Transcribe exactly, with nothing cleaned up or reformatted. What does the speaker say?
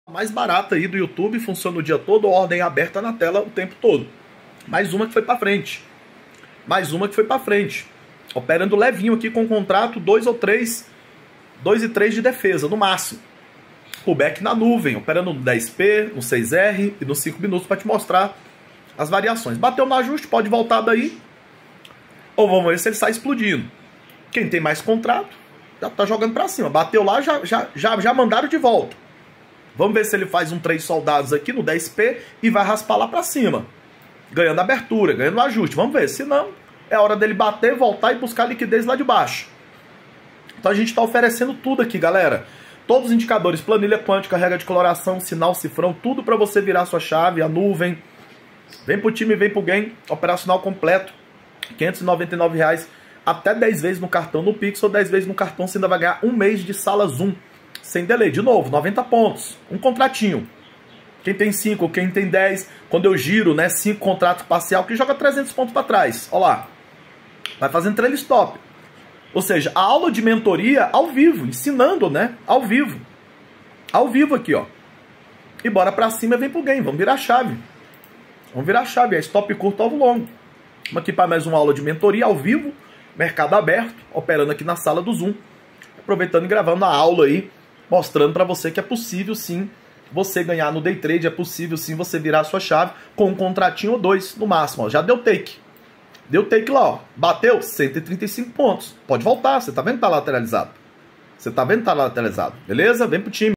Mais barata aí do YouTube, funciona o dia todo, ordem aberta na tela o tempo todo. Mais uma que foi para frente. Mais uma que foi para frente. Operando levinho aqui com contrato dois ou três, dois e três de defesa, no máximo. Pullback na nuvem, operando no dez P, no seis R e nos cinco minutos para te mostrar as variações. Bateu no ajuste, pode voltar daí. Ou vamos ver se ele sai explodindo. Quem tem mais contrato, já tá jogando para cima. Bateu lá, já, já, já, já mandaram de volta. Vamos ver se ele faz um três soldados aqui no dez P e vai raspar lá para cima. Ganhando abertura, ganhando ajuste. Vamos ver. Se não, é hora dele bater, voltar e buscar liquidez lá de baixo. Então a gente está oferecendo tudo aqui, galera. Todos os indicadores, planilha quântica, regra de coloração, sinal, cifrão, tudo para você virar sua chave, a nuvem. Vem pro time, vem pro game. Operacional completo. quinhentos e noventa e nove reais. Até dez vezes no cartão no Pix ou dez vezes no cartão. Você ainda vai ganhar um mês de sala Zoom. Sem delay, de novo, noventa pontos, um contratinho. Quem tem cinco, quem tem dez, quando eu giro, né, cinco contratos parcial, que joga trezentos pontos para trás, ó lá. Vai fazendo trail stop. Ou seja, a aula de mentoria ao vivo, ensinando, né, ao vivo. Ao vivo aqui, ó. E bora pra cima e vem pro game, vamos virar a chave. Vamos virar a chave, é stop curto, alvo longo. Vamos aqui para mais uma aula de mentoria ao vivo, mercado aberto, operando aqui na sala do Zoom. Aproveitando e gravando a aula aí, mostrando para você que é possível sim você ganhar no day trade, é possível sim você virar a sua chave com um contratinho ou dois no máximo. Ó. Já deu take. Deu take lá, ó. Bateu cento e trinta e cinco pontos. Pode voltar, você tá vendo que tá lateralizado. Você tá vendo que tá lateralizado. Beleza? Vem pro time.